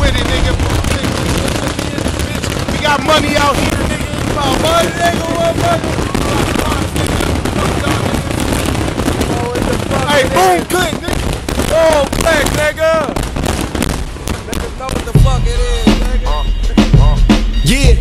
with it, nigga. We got money out here, nigga. About money, nigga. What money? Hey, boom, click, nigga. Oh, black, nigga. Nigga know what the fuck it is, nigga. Yeah.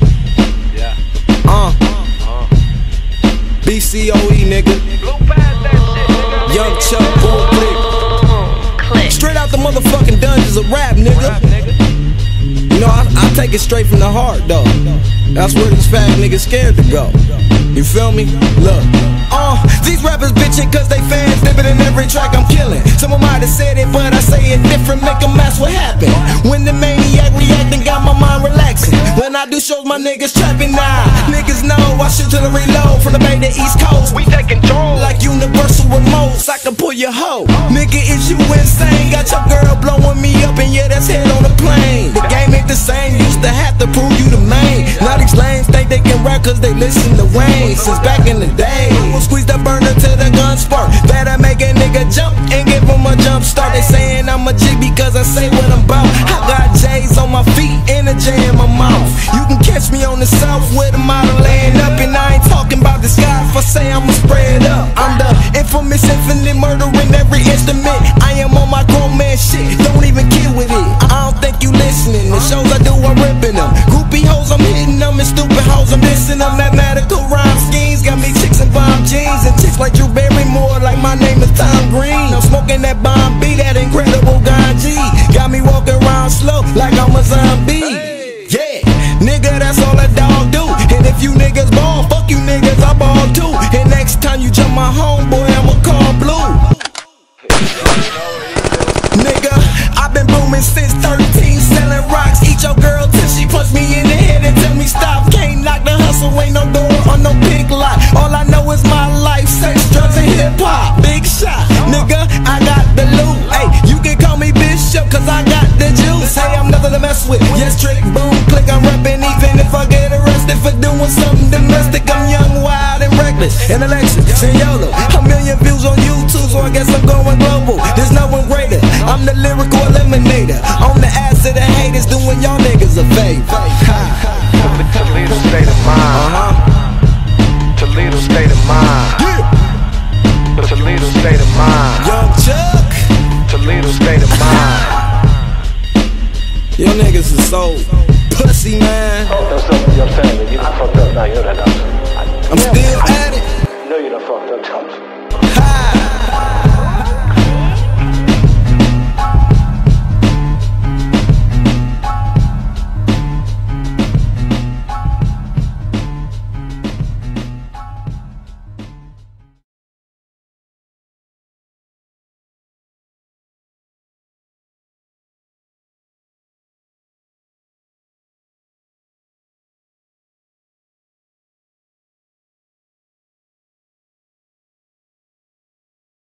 BCOE, nigga. Young Chuck, boom, click. Straight out the motherfucking dungeons of rap, nigga. You know, I take it straight from the heart, though. That's where these fat niggas scared to go. You feel me? Look. These rappers bitchin' cause they fans dippin' in every track I'm killin'. Someone might have said it, but I say it different, make them ask what happened. When the maniac reactin', got my mind relaxin'. When I do shows, my niggas trappin' now. Niggas know I shoot till I reload. From the Bay to East Coast, we take control like universal remotes. I can pull your hoe. Nigga, is you insane? Got your girl blowin' me up, and yeah, that's head on the plane. The game ain't the same, used to have to prove you the main. Now these lanes think they can rap cause they listen to Wayne. Since back in the day, we'll squeeze the burner till the gun spark. Better make a nigga jump and give him a jump start. They saying I'm a G because I say what I'm about. I got J's on my feet and a J in my mouth. You can catch me on the south with a model laying up. And I ain't talking about the sky if I say I'ma spray it up. I'm the infamous infinite murdering every instrument. I am on my grown man shit, don't even kid with it. I don't think you listening, the shows I do I'm ripping them. Groupie hoes I'm hitting them, and stupid hoes I'm dissing them. Mathematical rhyme schemes got me chicks and bomb jeans. And chicks like Drew Barrymore like my name is Tom Green. I'm smoking that bomb B, that incredible ganji. Got me walking around slow like I'm a zombie. Yeah, nigga, that's all a dog do. And if you niggas ball, fuck you niggas, I ball too. And next time you jump my homeboy, I'ma call blue. Nigga, I've been booming since 13, selling rocks. Eat your girl till she punch me in the head and tell me stop. Can't knock the hustle, ain't no door on no big lot. All I know is my life, sex, drugs, and hip-hop. Big shot, nigga, I got the loot. Hey, you can call me Bishop, cause I got the juice. Hey, I'm nothing to mess with. Yes, trick, boom, click, I'm reppin'. Even if I get arrested for doing something domestic, I'm young, wild, and reckless. In elections, YOLO. A million views on YouTube, so I guess I'm going global. There's no one greater. I'm the lyrical eliminator. On the ass of the haters, doing y'all niggas a favor. Toledo state of mind. Toledo state of mind. Toledo state of mind. Young Chuck. Toledo state of mind. Y'all niggas is so pussy, man. That's something you're saying. You done fucked up now. You know that, don't you? I'm still at it. No, you done fucked up, don't you?